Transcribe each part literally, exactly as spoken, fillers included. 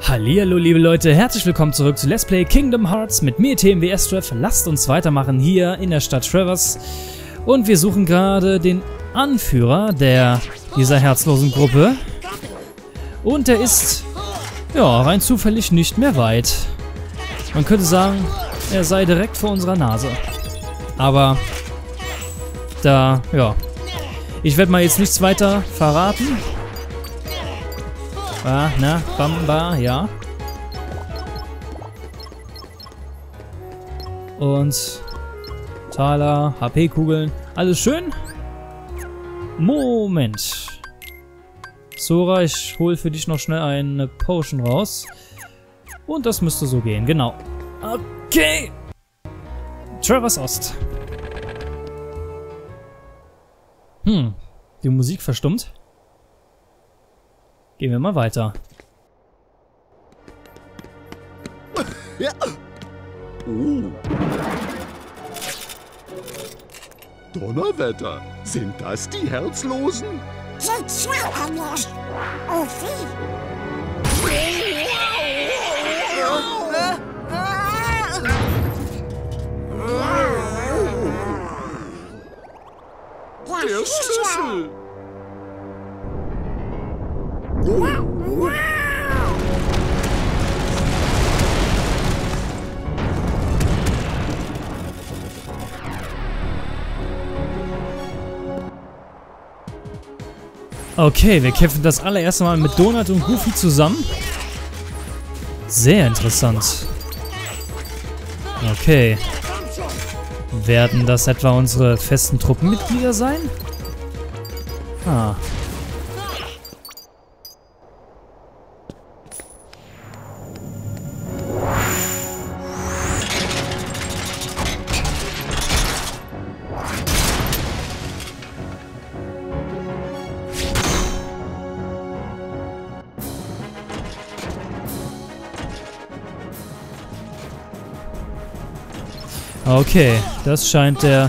Hallihallo liebe Leute, herzlich willkommen zurück zu Let's Play Kingdom Hearts mit mir, T M W S-Trev. Lasst uns weitermachen hier in der Stadt Traverse. Und wir suchen gerade den Anführer der, dieser herzlosen Gruppe. Und der ist, ja, rein zufällig nicht mehr weit. Man könnte sagen, er sei direkt vor unserer Nase. Aber, da, ja. Ich werde mal jetzt nichts weiter verraten. Ah, na, Bamba, ja. Und Taler, H P-Kugeln, alles schön? Moment. Sora, ich hole für dich noch schnell eine Potion raus. Und das müsste so gehen, genau. Okay. Traverse Ost. Hm, die Musik verstummt. Gehen wir mal weiter. Ja. Oh. Donnerwetter, sind das die Herzlosen? Der Schlüssel! Okay, wir kämpfen das allererste Mal mit Donut und Goofy zusammen. Sehr interessant. Okay. Werden das etwa unsere festen Truppenmitglieder sein? Ah. Okay, das scheint der...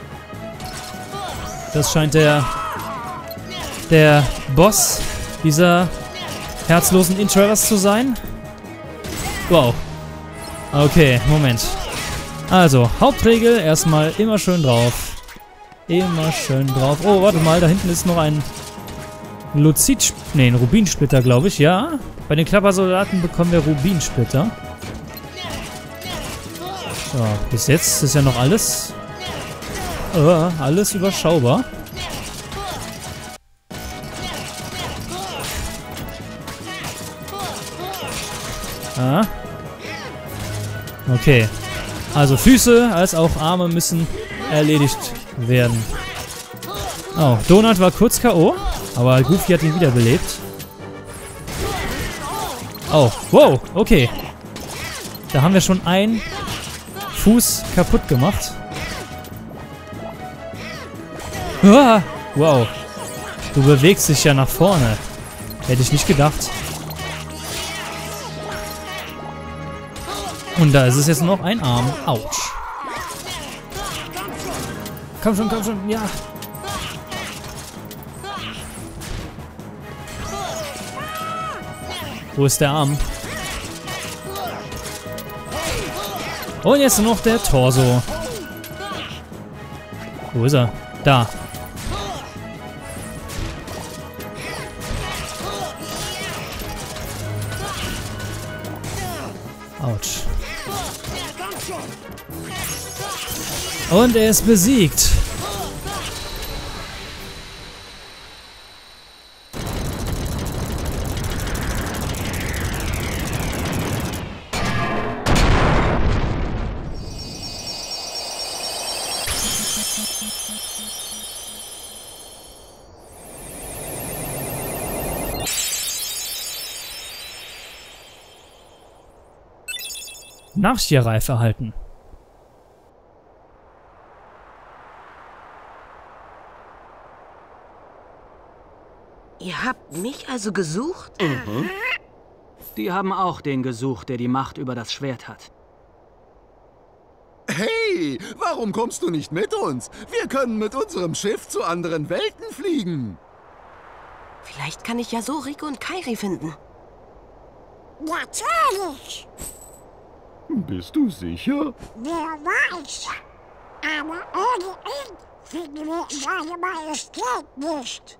Das scheint der... Der Boss dieser herzlosen Intravers zu sein. Wow. Okay, Moment. Also, Hauptregel, erstmal immer schön drauf. Immer schön drauf. Oh, warte mal, da hinten ist noch ein... Luzid... Ne, ein Rubinsplitter, glaube ich, ja. Bei den Klappersoldaten bekommen wir Rubinsplitter. So, bis jetzt ist ja noch alles, äh, alles überschaubar. Ah. Okay. Also Füße als auch Arme müssen erledigt werden. Oh, Donut war kurz K O, aber Goofy hat ihn wiederbelebt. Oh, wow, okay. Da haben wir schon ein... Fuß kaputt gemacht. Ah, wow. Du bewegst dich ja nach vorne. Hätte ich nicht gedacht. Und da ist es jetzt noch ein Arm. Autsch. Komm schon, komm schon, ja. Wo ist der Arm? Und jetzt noch der Torso. Wo ist er? Da. Autsch. Und er ist besiegt. Nachstierreif erhalten. Ihr habt mich also gesucht? Mhm. Die haben auch den gesucht, der die Macht über das Schwert hat. Hey, warum kommst du nicht mit uns? Wir können mit unserem Schiff zu anderen Welten fliegen. Vielleicht kann ich ja so Rico und Kairi finden. Natürlich. Bist du sicher? Wer weiß. Aber ohne ihn finden wir seine Majestät nicht.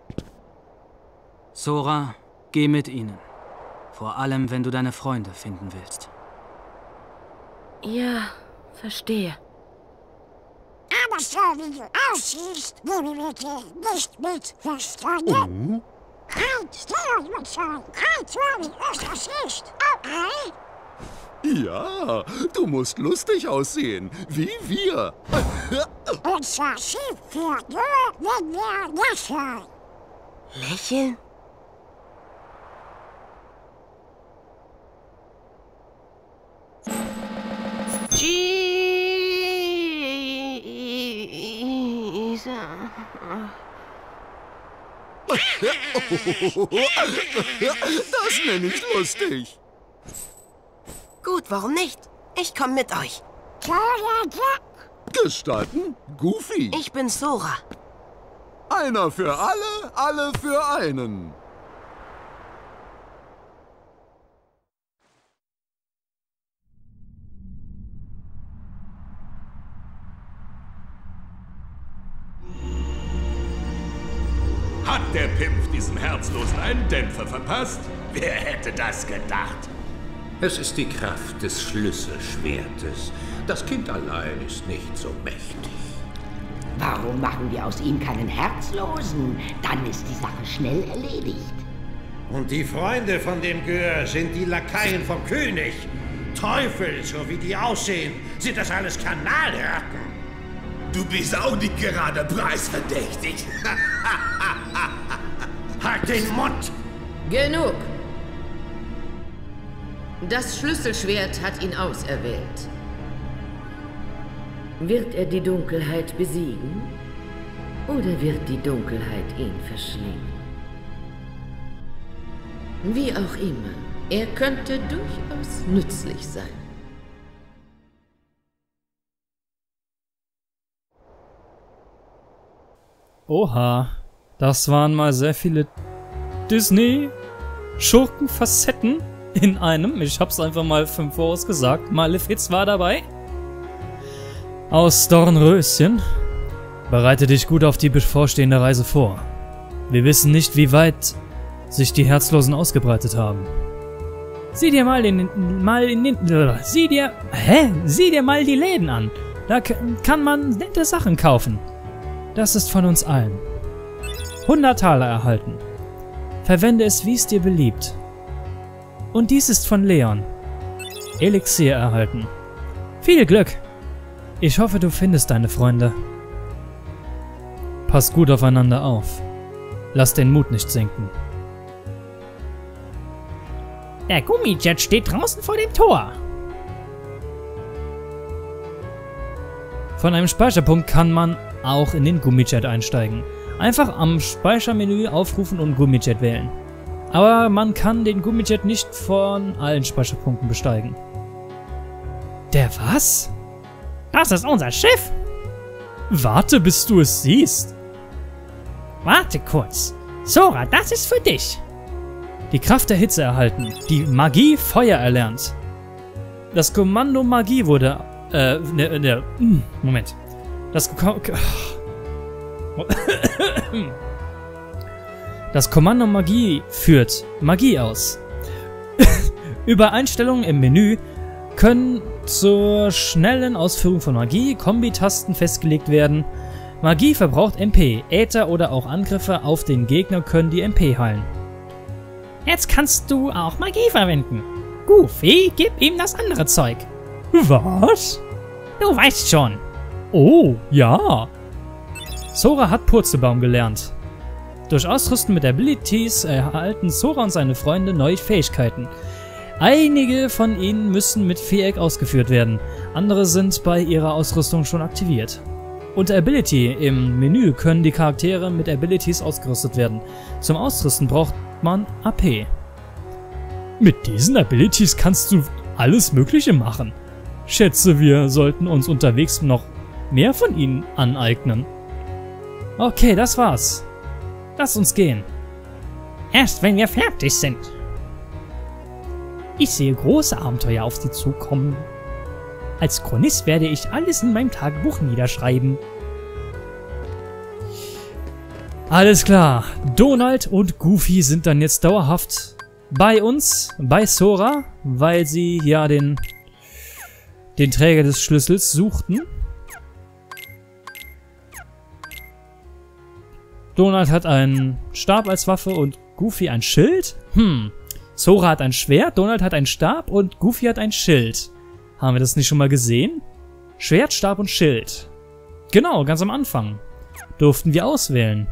Sora, geh mit ihnen. Vor allem, wenn du deine Freunde finden willst. Ja, verstehe. Aber so wie du aussiehst, nehmen wir dich nicht mit, verstanden? Halt, stell uns mal schon. Halt, so wie es aussiehst. Okay? Ja, du musst lustig aussehen, wie wir. Unser Schiff fährt nur, wenn wir lächeln. Lächeln? Jesus. Das nenne ich lustig. Gut, warum nicht? Ich komme mit euch. Gestatten? Goofy. Ich bin Sora. Einer für alle, alle für einen. Hat der Pimpf diesem Herzlosen einen Dämpfer verpasst? Wer hätte das gedacht? Es ist die Kraft des Schlüsselschwertes. Das Kind allein ist nicht so mächtig. Warum machen wir aus ihm keinen Herzlosen? Dann ist die Sache schnell erledigt. Und die Freunde von dem Gör sind die Lakaien vom König. Teufel, so wie die aussehen, sind das alles Kanalratten. Du bist auch nicht gerade preisverdächtig. Halt den Mund! Genug! Das Schlüsselschwert hat ihn auserwählt. Wird er die Dunkelheit besiegen? Oder wird die Dunkelheit ihn verschlingen? Wie auch immer, er könnte durchaus nützlich sein. Oha, das waren mal sehr viele Disney-Schurkenfacetten in einem. Ich hab's einfach mal fünf vorausgesagt. Malefiz war dabei. Aus Dornröschen. Bereite dich gut auf die bevorstehende Reise vor. Wir wissen nicht, wie weit sich die Herzlosen ausgebreitet haben. Sieh dir mal den, mal in den, sieh dir, hä? Sieh dir mal die Läden an. Da kann man nette Sachen kaufen. Das ist von uns allen. hundert Taler erhalten. Verwende es, wie es dir beliebt. Und dies ist von Leon. Elixier erhalten. Viel Glück. Ich hoffe, du findest deine Freunde. Pass gut aufeinander auf. Lass den Mut nicht sinken. Der Gummijet steht draußen vor dem Tor. Von einem Speicherpunkt kann man auch in den Gummijet einsteigen. Einfach am Speichermenü aufrufen und Gummijet wählen. Aber man kann den Gummijet nicht von allen Speicherpunkten besteigen. Der was? Das ist unser Schiff! Warte, bis du es siehst. Warte kurz. Sora, das ist für dich. Die Kraft der Hitze erhalten. Die Magie Feuer erlernt. Das Kommando Magie wurde... Äh, ne, ne, Moment. Das... Das Kommando Magie führt Magie aus. Über Einstellungen im Menü können zur schnellen Ausführung von Magie Kombitasten festgelegt werden. Magie verbraucht M P. Äther oder auch Angriffe auf den Gegner können die M P heilen. Jetzt kannst du auch Magie verwenden. Goofy, gib ihm das andere Zeug. Was? Du weißt schon. Oh, ja. Sora hat Purzelbaum gelernt. Durch Ausrüsten mit Abilities erhalten Sora und seine Freunde neue Fähigkeiten. Einige von ihnen müssen mit Viereck ausgeführt werden, andere sind bei ihrer Ausrüstung schon aktiviert. Unter Ability im Menü können die Charaktere mit Abilities ausgerüstet werden. Zum Ausrüsten braucht man A P. Mit diesen Abilities kannst du alles Mögliche machen. Schätze, wir sollten uns unterwegs noch mehr von ihnen aneignen. Okay, das war's. Lass uns gehen. Erst wenn wir fertig sind. Ich sehe große Abenteuer auf Sie zukommen. Als Chronist werde ich alles in meinem Tagebuch niederschreiben. Alles klar. Donald und Goofy sind dann jetzt dauerhaft bei uns, bei Sora, weil sie ja den, den Träger des Schlüssels suchten. Donald hat einen Stab als Waffe und Goofy ein Schild. Hm. Sora hat ein Schwert, Donald hat einen Stab und Goofy hat ein Schild. Haben wir das nicht schon mal gesehen? Schwert, Stab und Schild. Genau, ganz am Anfang. Durften wir auswählen.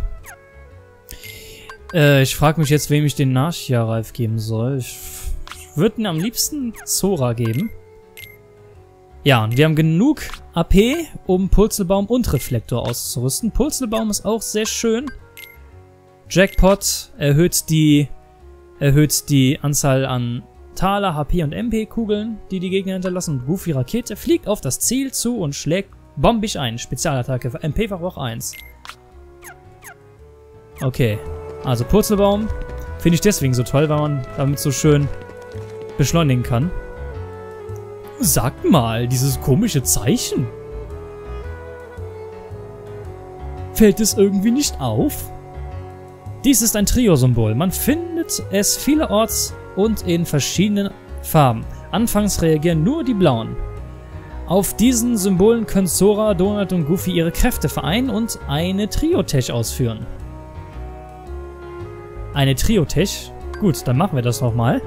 Äh, ich frage mich jetzt, wem ich den Narcia-Reif geben soll. Ich würde ihn am liebsten Sora geben. Ja, und wir haben genug A P, um Purzelbaum und Reflektor auszurüsten. Purzelbaum ist auch sehr schön. Jackpot erhöht die, erhöht die Anzahl an Taler, H P und M P-Kugeln, die die Gegner hinterlassen. Und Goofy Rakete fliegt auf das Ziel zu und schlägt bombig ein. Spezialattacke für M P-Fach auch eins. Okay, also Purzelbaum finde ich deswegen so toll, weil man damit so schön beschleunigen kann. Sag mal, dieses komische Zeichen. Fällt es irgendwie nicht auf? Dies ist ein Trio-Symbol. Man findet es vielerorts und in verschiedenen Farben. Anfangs reagieren nur die blauen. Auf diesen Symbolen können Sora, Donald und Goofy ihre Kräfte vereinen und eine Trio-Tech ausführen. Eine Trio-Tech? Gut, dann machen wir das nochmal.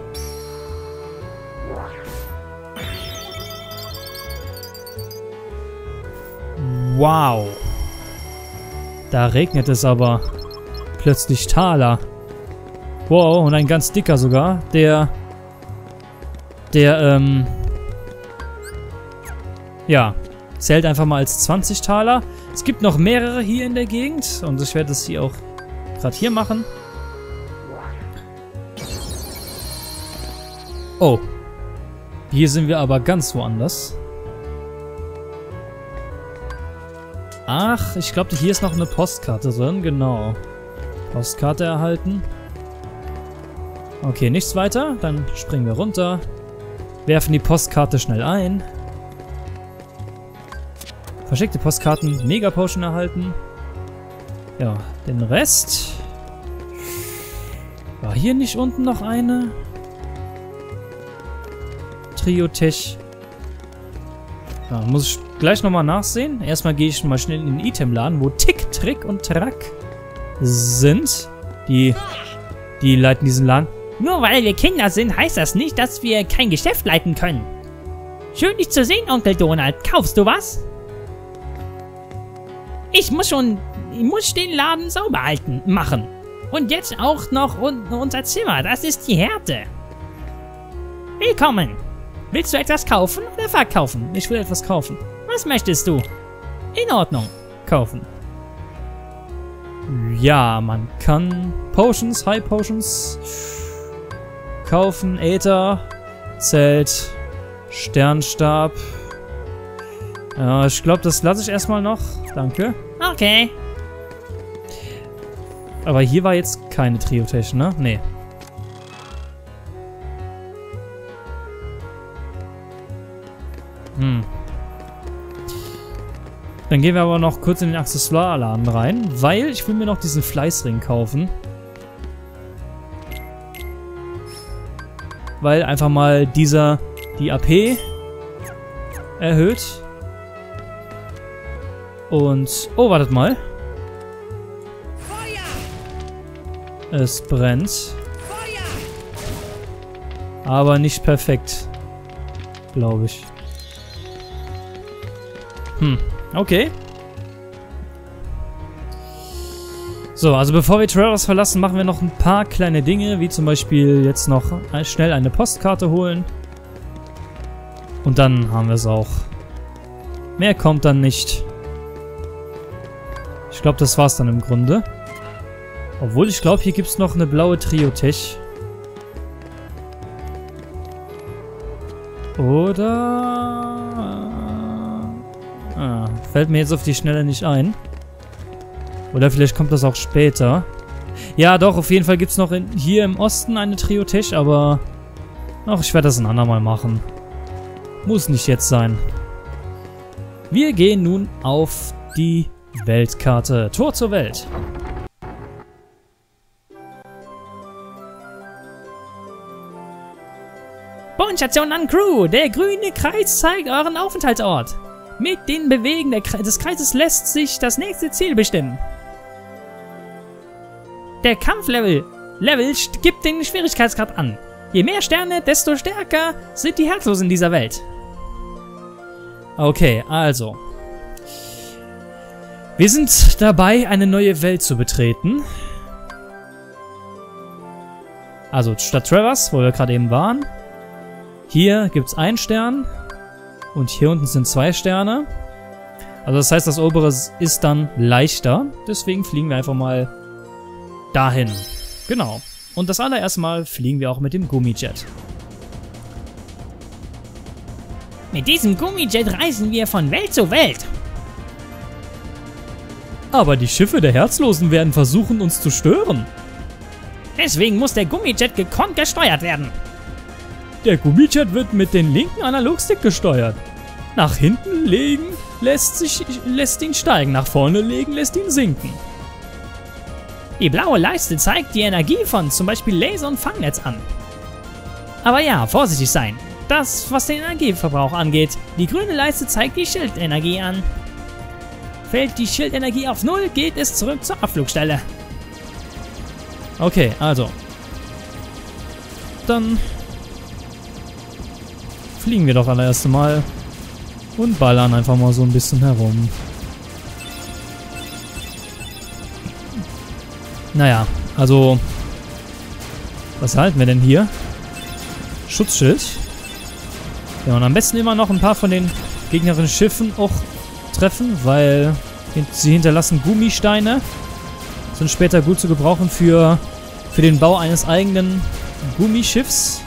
Wow. Da regnet es aber plötzlich Taler. Wow, und ein ganz dicker sogar. Der, der, ähm, ja, zählt einfach mal als zwanzig Taler. Es gibt noch mehrere hier in der Gegend und ich werde es hier auch gerade hier machen. Oh. Hier sind wir aber ganz woanders. Ach, ich glaube, hier ist noch eine Postkarte drin. Genau. Postkarte erhalten. Okay, nichts weiter. Dann springen wir runter. Werfen die Postkarte schnell ein. Versteckte Postkarten. Mega Potion erhalten. Ja, den Rest. War hier nicht unten noch eine? Trio-Tech. Ja, muss ich gleich nochmal nachsehen. Erstmal gehe ich mal schnell in den Itemladen, wo Tick, Trick und Track sind. Die, die leiten diesen Laden. Nur weil wir Kinder sind, heißt das nicht, dass wir kein Geschäft leiten können. Schön, dich zu sehen, Onkel Donald. Kaufst du was? Ich muss schon... Ich muss den Laden sauber halten, machen. Und jetzt auch noch un unser Zimmer. Das ist die Härte. Willkommen. Willst du etwas kaufen oder verkaufen? Ich will etwas kaufen. Was möchtest du? In Ordnung. Kaufen. Ja, man kann Potions, High Potions kaufen, Äther, Zelt, Sternstab. Ja, ich glaube, das lasse ich erstmal noch. Danke. Okay. Aber hier war jetzt keine Trio-Tech, ne? Nee. Hm. Dann gehen wir aber noch kurz in den Accessoire-Laden rein, weil ich will mir noch diesen Fleißring kaufen. Weil einfach mal dieser die A P erhöht. Und... Oh, wartet mal. Es brennt. Aber nicht perfekt. Glaube ich. Hm, okay. So, also bevor wir Traverse verlassen, machen wir noch ein paar kleine Dinge, wie zum Beispiel jetzt noch schnell eine Postkarte holen. Und dann haben wir es auch. Mehr kommt dann nicht. Ich glaube, das war's dann im Grunde. Obwohl, ich glaube, hier gibt es noch eine blaue Trio-Tech. Oder... Ah, fällt mir jetzt auf die Schnelle nicht ein. Oder vielleicht kommt das auch später. Ja, doch, auf jeden Fall gibt es noch in, hier im Osten eine Trio-Tech, aber Ach, ich werde das ein andermal machen. Muss nicht jetzt sein. Wir gehen nun auf die Weltkarte. Tor zur Welt. Bodenstation an Crew. Der grüne Kreis zeigt euren Aufenthaltsort. Mit den Bewegen der Kre des Kreises lässt sich das nächste Ziel bestimmen. Der Kampflevel Level gibt den Schwierigkeitsgrad an. Je mehr Sterne, desto stärker sind die Herzlosen dieser Welt. Okay, also. Wir sind dabei, eine neue Welt zu betreten. Also Stadt Traverse, wo wir gerade eben waren. Hier gibt es einen Stern. Und hier unten sind zwei Sterne. Also das heißt, das obere ist dann leichter. Deswegen fliegen wir einfach mal dahin. Genau. Und das allererste Mal fliegen wir auch mit dem Gummijet. Mit diesem Gummijet reisen wir von Welt zu Welt. Aber die Schiffe der Herzlosen werden versuchen, uns zu stören. Deswegen muss der Gummijet gekonnt gesteuert werden. Der Gummijet wird mit dem linken Analogstick gesteuert. Nach hinten legen lässt, sich, lässt ihn steigen, nach vorne legen lässt ihn sinken. Die blaue Leiste zeigt die Energie von zum Beispiel Laser und Fangnetz an. Aber ja, vorsichtig sein. Das, was den Energieverbrauch angeht. Die grüne Leiste zeigt die Schildenergie an. Fällt die Schildenergie auf null, geht es zurück zur Abflugstelle. Okay, also. Dann fliegen wir doch allererst mal und ballern einfach mal so ein bisschen herum. Naja, also was halten wir denn hier? Schutzschild. Ja, und am besten immer noch ein paar von den gegnerischen Schiffen auch treffen, weil sie hinterlassen Gummisteine. Sind später gut zu gebrauchen für, für den Bau eines eigenen Gummischiffs.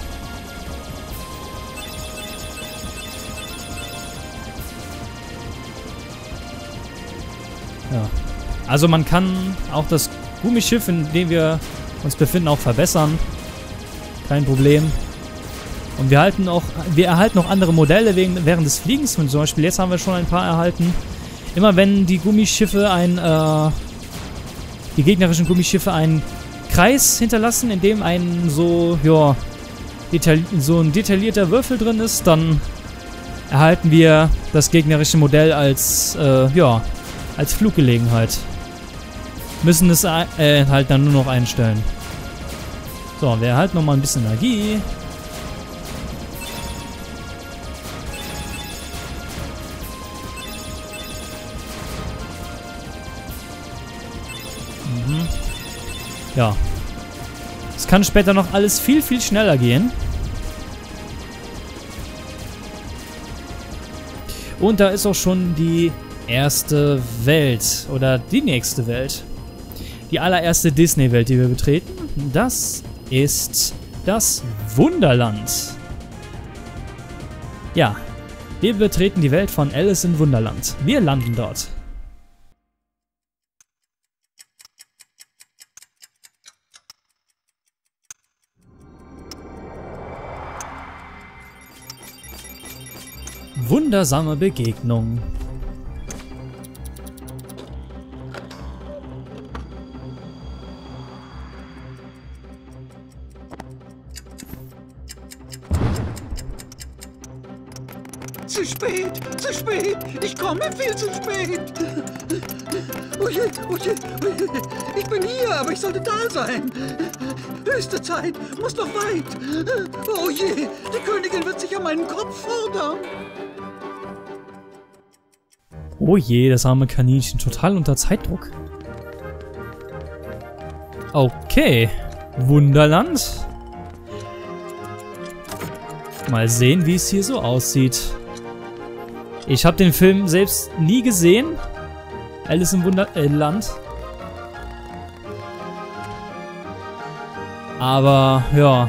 Ja. Also man kann auch das Gummischiff, in dem wir uns befinden, auch verbessern. Kein Problem. Und wir halten auch, wir erhalten auch andere Modelle wegen, während des Fliegens. Und zum Beispiel jetzt haben wir schon ein paar erhalten. Immer wenn die Gummischiffe ein, äh, die gegnerischen Gummischiffe einen Kreis hinterlassen, in dem ein so, ja, so ein detaillierter Würfel drin ist, dann erhalten wir das gegnerische Modell als, äh, ja, als Fluggelegenheit. Müssen es äh, halt dann nur noch einstellen. So, wir erhalten nochmal ein bisschen Energie. Mhm. Ja. Es kann später noch alles viel, viel schneller gehen. Und da ist auch schon die erste Welt. Oder die nächste Welt. Die allererste Disney-Welt, die wir betreten. Das ist das Wunderland. Ja, wir betreten die Welt von Alice in Wunderland. Wir landen dort. Wundersame Begegnung. Zu spät, zu spät. Ich komme viel zu spät. Oje, oje, oje. Ich bin hier, aber ich sollte da sein. Höchste Zeit, muss noch weit. Oh je, die Königin wird sich an meinen Kopf fordern. Oh je, das arme Kaninchen, total unter Zeitdruck. Okay, Wunderland. Mal sehen, wie es hier so aussieht. Ich habe den Film selbst nie gesehen. Alice im Wunderland. Aber, ja.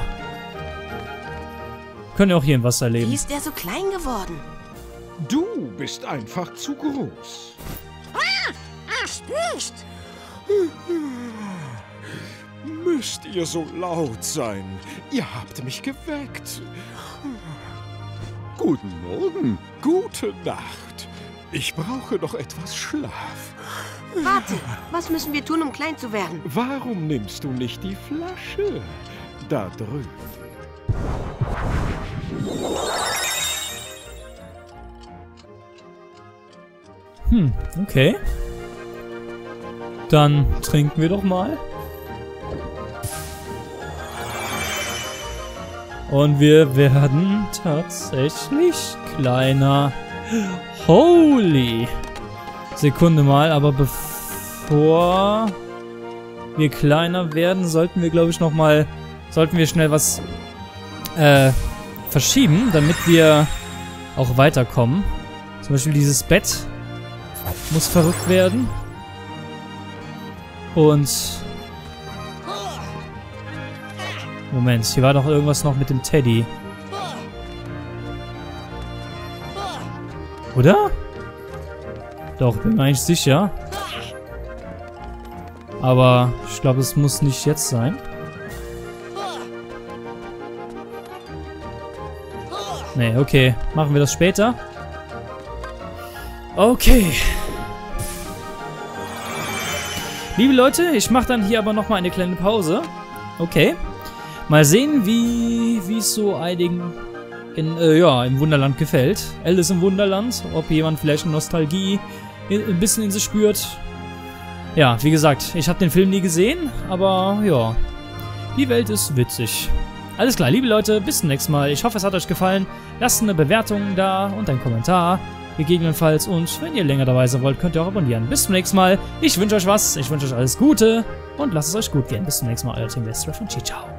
Können ja auch hier was erleben. Wie ist der so klein geworden? Du bist einfach zu groß. Ah, er spricht. müsst ihr so laut sein? Ihr habt mich geweckt. Guten Morgen, gute Nacht. Ich brauche noch etwas Schlaf. Warte, was müssen wir tun, um klein zu werden? Warum nimmst du nicht die Flasche? Da drüben. Hm, okay. Dann trinken wir doch mal. Und wir werden tatsächlich kleiner. Holy! Sekunde mal, aber bevor wir kleiner werden, sollten wir, glaube ich, noch mal, sollten wir schnell was äh, verschieben, damit wir auch weiterkommen. Zum Beispiel dieses Bett muss verrückt werden. Und Moment, hier war doch irgendwas noch mit dem Teddy. Oder? Doch, bin mir eigentlich sicher. Aber ich glaube, es muss nicht jetzt sein. Nee, okay. Machen wir das später. Okay. Liebe Leute, ich mache dann hier aber nochmal eine kleine Pause. Okay. Mal sehen, wie wie es so einigen in, äh, ja, im Wunderland gefällt. Alice im Wunderland. Ob jemand vielleicht eine Nostalgie ein bisschen in sich spürt. Ja, wie gesagt, ich habe den Film nie gesehen, aber ja, die Welt ist witzig. Alles klar, liebe Leute, bis zum nächsten Mal. Ich hoffe, es hat euch gefallen. Lasst eine Bewertung da und einen Kommentar, gegebenenfalls. Und wenn ihr länger dabei sein wollt, könnt ihr auch abonnieren. Bis zum nächsten Mal. Ich wünsche euch was, ich wünsche euch alles Gute und lasst es euch gut gehen. Bis zum nächsten Mal, euer Team Westray von Ciao.